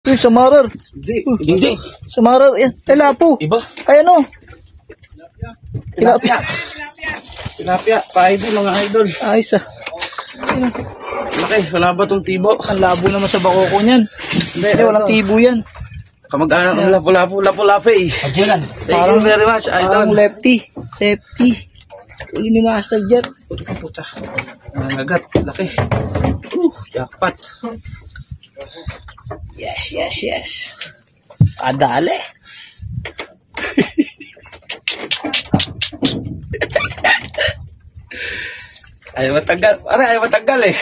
Uy, samarar. Hindi. Samarar. Yan. Ay, lapo. Iba. Ay, ano? Tilapia. Tilapia. Pa-idol, mga idol. Ayos ah. Laki, wala ba tong tibo? Ang labo naman sa bakoko niyan. Hindi, walang tibo yan. Kamag-anak ng lapu-lapu eh. Ajulan. Thank you very much, Parang idol. lefty. Lefty. Uli ni Master Jeff. Puta. Nangagat, laki. Jackpot. Yes, yes, yes. Adale. Ayaw matanggal. Aray, ayaw matanggal eh.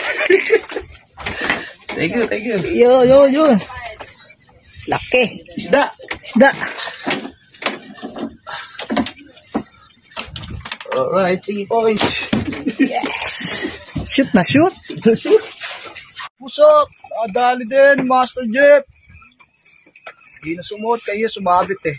Thank you, thank you. Yo. Laki. Isda. Isda. Alright, 3 points. Yes. Shoot na shoot. Pusok. Adali din, Master Jeff. Hindi na sumuot kayo, sumabit eh.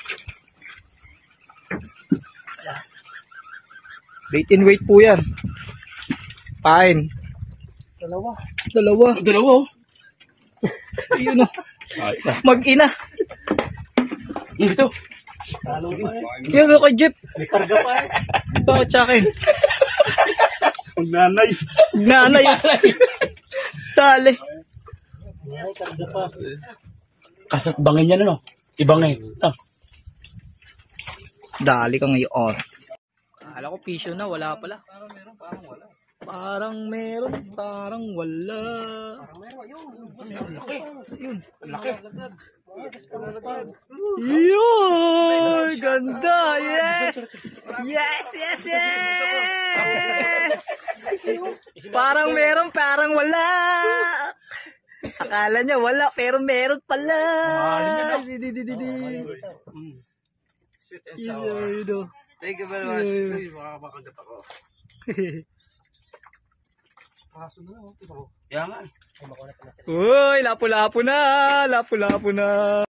Bait and weight po yan. Fine. Dalawa. Ayun o. Mag-ina. Ito. Yan o kay Jeff. May karga pa eh. Bakit sa akin? Ang nanay. Nanay. Dali. May karga pa. Kasat bangin yan ano? Ibangin. Dali ka ngayon. Akala ko pisyo na, wala pala. Parang meron, parang wala. Yun. Laki. Yun! Ganda! Yes! Yes! Parang meron, parang wala. Akala niya wala, pero meron pala. Sweet and sour. Thank you very much. Uy, makakagat ako. Paso na ako. Kaya nga eh. Uy, lapo-lapo na.